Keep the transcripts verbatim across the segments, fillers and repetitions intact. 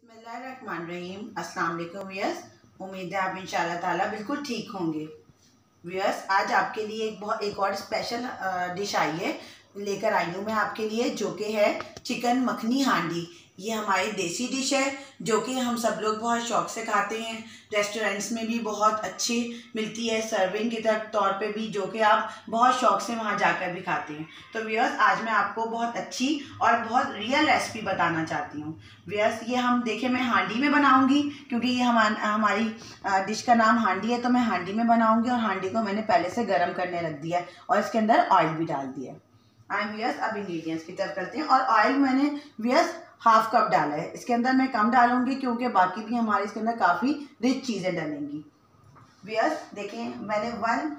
बिस्मिल्लाहिर्रहमानिर्रहीम। अस्सलाम वालेकुम व्यूअर्स, उम्मीद है आप इंशाल्लाह ताला बिल्कुल ठीक होंगे। व्यूअर्स, आज आपके लिए एक बहुत एक और स्पेशल डिश आई है, लेकर आई हूँ मैं आपके लिए, जो कि है चिकन मखनी हांडी। ये हमारी देसी डिश है जो कि हम सब लोग बहुत शौक से खाते हैं। रेस्टोरेंट्स में भी बहुत अच्छी मिलती है, सर्विंग के तौर पे भी, जो कि आप बहुत शौक से वहाँ जाकर भी खाते हैं। तो व्यूअर्स, आज मैं आपको बहुत अच्छी और बहुत रियल रेसिपी बताना चाहती हूँ। व्यूअर्स, ये हम देखिए मैं हांडी में बनाऊँगी, क्योंकि ये हमार हमारी डिश का नाम हांडी है, तो मैं हांडी में बनाऊँगी। और हांडी को मैंने पहले से गर्म करने रख दिया है और इसके अंदर ऑयल भी डाल दिया है। आई व्यूअर्स, अब इंग्रेडिएंट्स की तरफ करते हैं। और ऑयल मैंने व्यूअर्स हाफ कप डाला है, इसके अंदर मैं कम डालूंगी क्योंकि बाकी भी हमारे इसके अंदर काफ़ी रिच चीज़ें डलेंगी। व्यूअर्स देखें, मैंने वन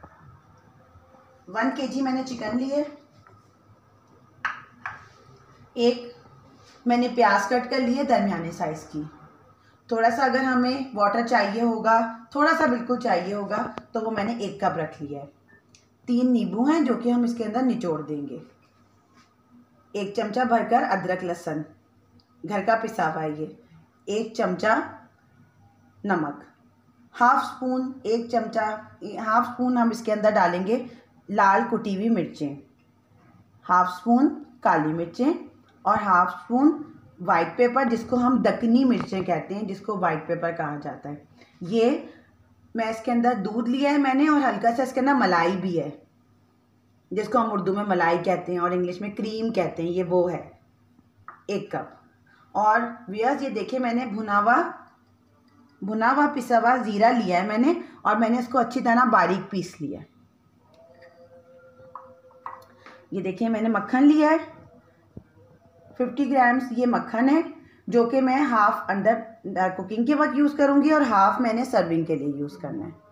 वन के जी मैंने चिकन लिए, एक मैंने प्याज कट कर लिए दरमियाने साइज़ की। थोड़ा सा अगर हमें वाटर चाहिए होगा, थोड़ा सा बिल्कुल चाहिए होगा, तो वो मैंने एक कप रख लिया है। तीन नींबू हैं जो कि हम इसके अंदर निचोड़ देंगे। एक चमचा भरकर अदरक लहसुन घर का पिसा हुआ है ये। एक चमचा नमक, हाफ स्पून एक चमचा हाफ स्पून हम इसके अंदर डालेंगे लाल कुटी हुई मिर्चें, हाफ स्पून काली मिर्चें और हाफ स्पून वाइट पेपर, जिसको हम दक्कनी मिर्चें कहते हैं, जिसको वाइट पेपर कहा जाता है। ये मैं इसके अंदर दूध लिया है मैंने, और हल्का सा इसके अंदर मलाई भी है, जिसको हम उर्दू में मलाई कहते हैं और इंग्लिश में क्रीम कहते हैं। ये वो है एक कप। और व्यूअर्स, ये देखिए मैंने भुना हुआ भुना हुआ पिसा हुआ ज़ीरा लिया है मैंने, और मैंने इसको अच्छी तरह बारीक पीस लिया है। ये देखिए मैंने मक्खन लिया है, पचास ग्राम्स ये मक्खन है, जो कि मैं हाफ अंदर कुकिंग के वक्त यूज़ करूँगी और हाफ मैंने सर्विंग के लिए यूज़ करना है।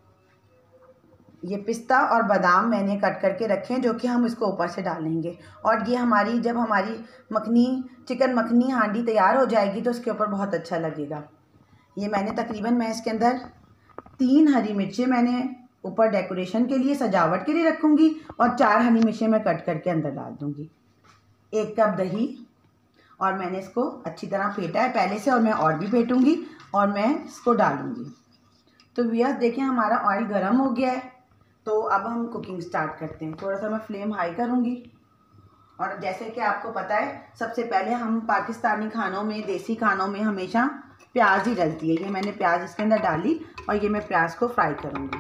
ये पिस्ता और बादाम मैंने कट करके रखे हैं, जो कि हम इसको ऊपर से डालेंगे। और ये हमारी जब हमारी मखनी चिकन मखनी हांडी तैयार हो जाएगी तो इसके ऊपर बहुत अच्छा लगेगा। ये मैंने तकरीबन मैं इसके अंदर तीन हरी मिर्चें मैंने ऊपर डेकोरेशन के लिए, सजावट के लिए रखूँगी, और चार हरी मिर्चें मैं कट करके अंदर डाल दूँगी। एक कप दही, और मैंने इसको अच्छी तरह फेंटा है पहले से, और मैं और भी फेंटूँगी और मैं इसको डालूँगी। तो व्यूअर्स देखिए हमारा ऑयल गर्म हो गया है, तो अब हम कुकिंग स्टार्ट करते हैं। थोड़ा सा मैं फ्लेम हाई करूँगी। और जैसे कि आपको पता है, सबसे पहले हम पाकिस्तानी खानों में, देसी खानों में हमेशा प्याज ही डलती है। ये मैंने प्याज इसके अंदर डाली और ये मैं प्याज को फ्राई करूँगी।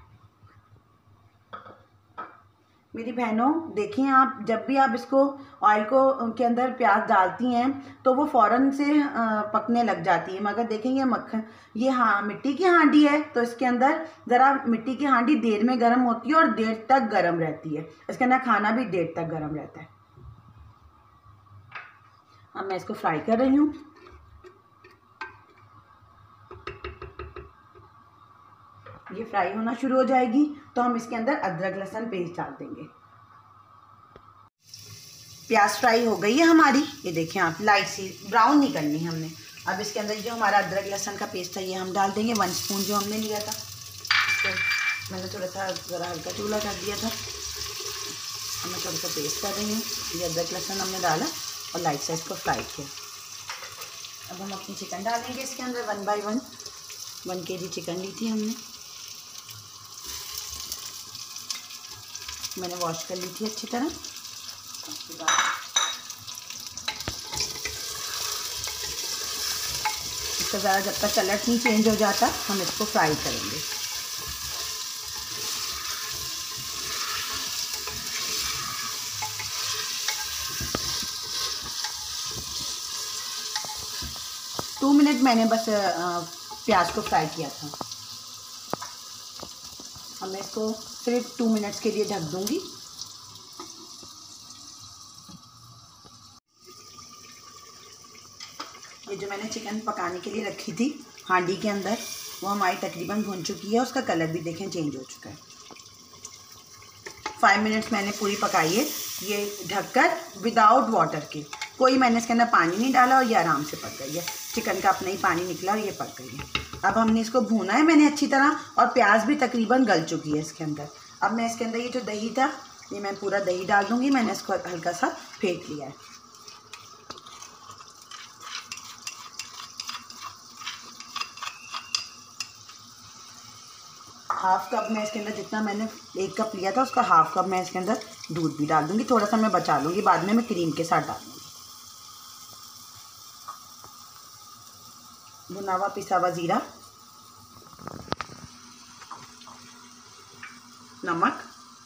मेरी बहनों देखिए, आप जब भी आप इसको ऑयल को उनके अंदर प्याज डालती हैं तो वो फ़ौरन से पकने लग जाती है, मगर देखें ये मक्खन ये हाँ मिट्टी की हांडी है, तो इसके अंदर ज़रा मिट्टी की हांडी देर में गर्म होती है और देर तक गर्म रहती है। इसके अंदर खाना भी देर तक गर्म रहता है। अब मैं इसको फ्राई कर रही हूँ। ये फ्राई होना शुरू हो जाएगी तो हम इसके अंदर अदरक लहसुन पेस्ट डाल देंगे। प्याज फ्राई हो गई है हमारी, ये देखें आप, लाइट सी ब्राउन नहीं करनी हमने। अब इसके अंदर जो हमारा अदरक लहसुन का पेस्ट था ये हम डाल देंगे, वन स्पून जो हमने लिया था। तो मैंने थोड़ा सा ज़रा हल्का चूल्हा कर दिया था। अब मैं थोड़ा सा पेस्ट कर रही हूँ। ये अदरक लहसुन हमने डाला और लाइट से इसको फ्राई किया। अब हम अपनी चिकन डालेंगे इसके अंदर वन बाई वन। वन के जी चिकन ली थी हमने, मैंने वॉश कर ली थी अच्छी तरह। उसके बाद इसका ज़रा जब तक कलर नहीं चेंज हो जाता हम इसको फ्राई करेंगे। टू मिनट मैंने बस प्याज को फ्राई किया था। अब मैं इसको सिर्फ टू मिनट्स के लिए ढक दूंगी। ये जो मैंने चिकन पकाने के लिए रखी थी हांडी के अंदर, वो हमारी तकरीबन भुन चुकी है। उसका कलर भी देखें चेंज हो चुका है। फाइव मिनट्स मैंने पूरी पकाई है ये ढककर, विदाउट वाटर के। कोई मैंने इसके अंदर पानी नहीं डाला और ये आराम से पक गई है। चिकन का अपना ही पानी निकला और ये पक गई है। अब हमने इसको भूना है मैंने अच्छी तरह, और प्याज भी तकरीबन गल चुकी है इसके अंदर। अब मैं इसके अंदर ये जो दही था, ये मैं पूरा दही डाल दूँगी। मैंने इसको हल्का सा फेंट लिया है। हाफ़ कप मैं इसके अंदर, जितना मैंने एक कप लिया था उसका हाफ़ कप मैं इसके अंदर दूध भी डाल दूँगी। थोड़ा सा मैं बचा लूँगी, बाद में मैं क्रीम के साथ डाल दूँगी। भुना हुआ पिसा हुआ ज़ीरा, नमक,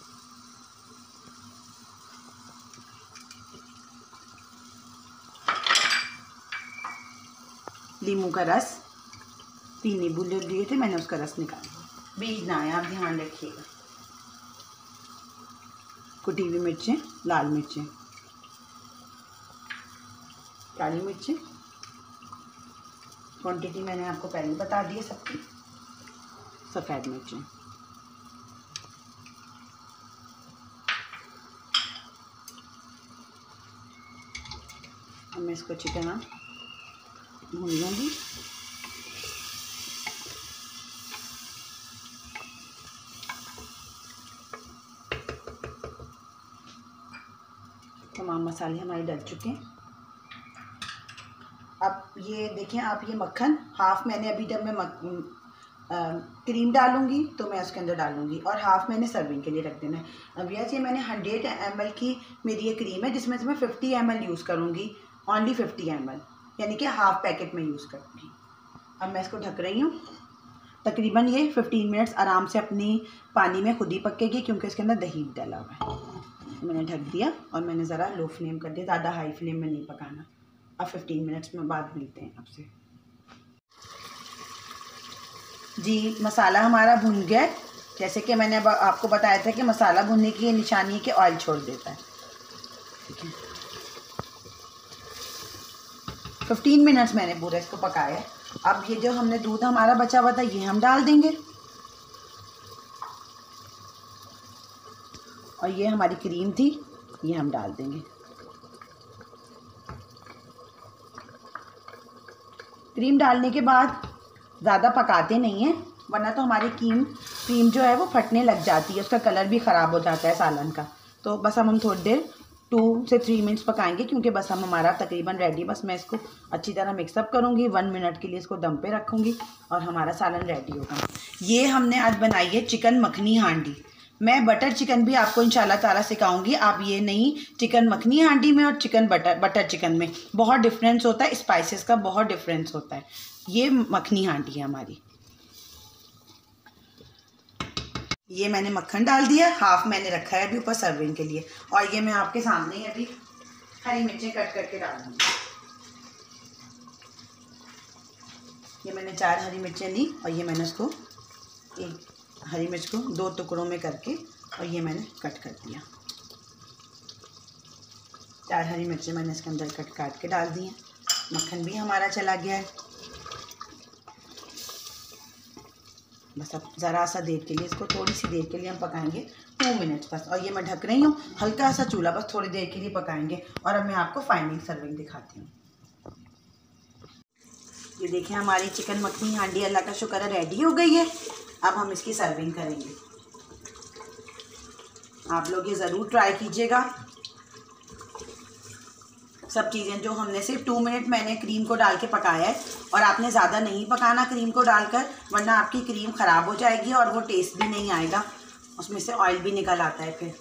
नींबू का रस, तीन नींबू लिए थे मैंने, उसका रस निकाला, बीज ना आए, आप ध्यान रखिएगा। कुटी हुई मिर्चें, लाल मिर्चें, काली मिर्चें, क्वांटिटी मैंने आपको पहले बता दी है सबकी, सफ़ेद मिर्चें, अब मैं इसको अच्छी तरह भून लूँगी। तमाम मसाले हमारे डल चुके हैं। अब ये देखें आप, ये मक्खन हाफ़ मैंने अभी जब मैं मक, आ, क्रीम डालूंगी तो मैं उसके अंदर डालूंगी, और हाफ़ मैंने सर्विंग के लिए रख देना है। अब यह मैंने हंड्रेड एम एल की मेरी ये क्रीम है, जिसमें से मैं फिफ्टी एम एल यूज़ करूँगी, ओनली फिफ्टी एम एल, यानी कि हाफ़ पैकेट में यूज़ करूँगी। अब मैं इसको ढक रही हूँ। तकरीबन ये फिफ्टीन मिनट्स आराम से अपनी पानी में खुद ही पकेगी, क्योंकि इसके अंदर दही डाला हुआ है। मैंने ढक दिया और मैंने ज़रा लो फ्लेम कर दिया, ज़्यादा हाई फ्लेम में नहीं पकाना। अब फिफ्टीन मिनट्स में बाद मिलते हैं आपसे। जी, मसाला हमारा भुन गया। जैसे कि मैंने अब आपको बताया था कि मसाला भुनने की ये निशानी है कि ऑयल छोड़ देता है। ठीक है, फिफ्टीन मिनट्स मैंने पूरा इसको पकाया है। अब ये जो हमने दूध हमारा बचा हुआ था ये हम डाल देंगे, और ये हमारी क्रीम थी ये हम डाल देंगे। क्रीम डालने के बाद ज़्यादा पकाते नहीं हैं, वरना तो हमारी क्रीम क्रीम जो है वो फटने लग जाती है, उसका कलर भी ख़राब हो जाता है सालन का। तो बस हम हम थोड़ी देर टू से थ्री मिनट्स पकाएंगे, क्योंकि बस हम हमारा तकरीबन रेडी। बस मैं इसको अच्छी तरह मिक्सअप करूँगी, वन मिनट के लिए इसको दम पे रखूँगी और हमारा सालन रेडी होगा। ये हमने आज बनाई है चिकन मखनी हांडी। मैं बटर चिकन भी आपको इंशाल्लाह ताला सिखाऊंगी। आप ये नहीं, चिकन मखनी हांडी में और चिकन बटर बटर चिकन में बहुत डिफरेंस होता है, स्पाइसेस का बहुत डिफरेंस होता है। ये मखनी हांडी है हमारी। ये मैंने मक्खन डाल दिया, हाफ मैंने रखा है अभी ऊपर सर्विंग के लिए, और ये मैं आपके सामने ही अभी हरी मिर्चें कट करके डाल दूँगी। ये मैंने चार हरी मिर्चें ली और ये मैंने उसको एक हरी मिर्च को दो टुकड़ों में करके और ये मैंने कट कर दिया। चार हरी मिर्चें मैंने इसके अंदर कट काट के डाल दी हैं। मक्खन भी हमारा चला गया है। बस अब ज़रा सा देर के लिए इसको, थोड़ी सी देर के लिए हम पकाएंगे, टू मिनट्स बस। और ये मैं ढक रही हूँ, हल्का सा चूल्हा, बस थोड़ी देर के लिए पकाएंगे। और अब मैं आपको फाइनल सर्विंग दिखाती हूँ। ये देखिए हमारी चिकन मखनी हांडी अल्लाह का शुक्र है रेडी हो गई है। अब हम इसकी सर्विंग करेंगे। आप लोग ये ज़रूर ट्राई कीजिएगा। सब चीज़ें जो हमने सिर्फ टू मिनट मैंने क्रीम को डाल के पकाया है, और आपने ज़्यादा नहीं पकाना क्रीम को डालकर, वरना आपकी क्रीम ख़राब हो जाएगी और वो टेस्ट भी नहीं आएगा, उसमें से ऑयल भी निकल आता है फिर।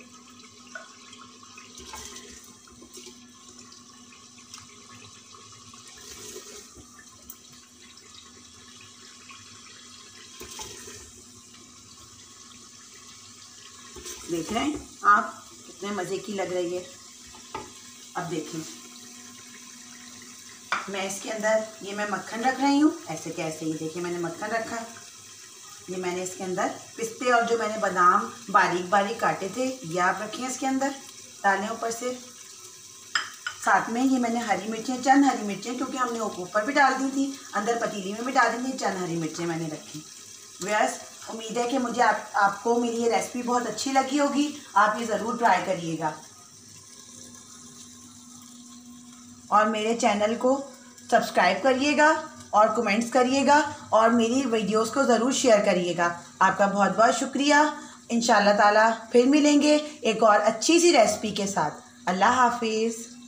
देख रहे हैं आप कितने मज़े की लग रही है। अब देखें मैं इसके अंदर ये मैं मक्खन रख रही हूँ, ऐसे कैसे ही देखिए मैंने मक्खन रखा। ये मैंने इसके अंदर पिस्ते और जो मैंने बादाम बारीक बारीक काटे थे ये आप रखें इसके अंदर डालें ऊपर से। साथ में ये मैंने हरी मिर्चें, चंद हरी मिर्चें, क्योंकि हमने ऊपर भी डाल दी थी, अंदर पतीली में भी डाल दी थी, चंद हरी मिर्चें मैंने रखी। व्यूअर्स, उम्मीद है कि मुझे आप, आपको मेरी ये रेसिपी बहुत अच्छी लगी होगी। आप ये ज़रूर ट्राई करिएगा और मेरे चैनल को सब्सक्राइब करिएगा और कमेंट्स करिएगा और मेरी वीडियोस को ज़रूर शेयर करिएगा। आपका बहुत बहुत शुक्रिया। इंशाल्लाह ताला फिर मिलेंगे एक और अच्छी सी रेसिपी के साथ। अल्लाह हाफिज़।